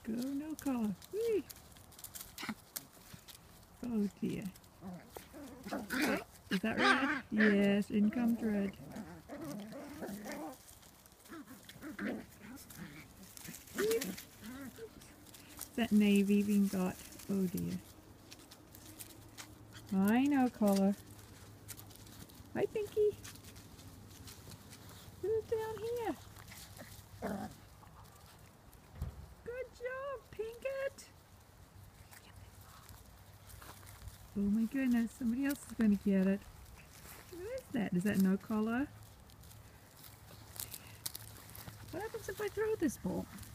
go, no collar. Whee. Oh dear. Oh, is that red? Yes, in comes red. That navy even got, oh dear. I know collar. Hi Pinky. Who's down here? Good job, Pinkett. Oh my goodness, somebody else is going to get it. Who is that? Is that no collar? What happens if I throw this ball?